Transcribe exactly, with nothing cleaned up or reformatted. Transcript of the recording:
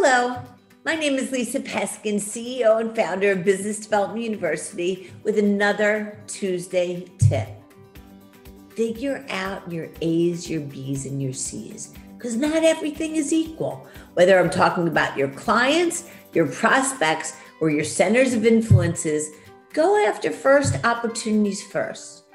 Hello, my name is Lisa Peskin, C E O and founder of Business Development University, with another Tuesday tip. Figure out your A's, your B's, and your C's, because not everything is equal. Whether I'm talking about your clients, your prospects, or your centers of influences, go after first opportunities first.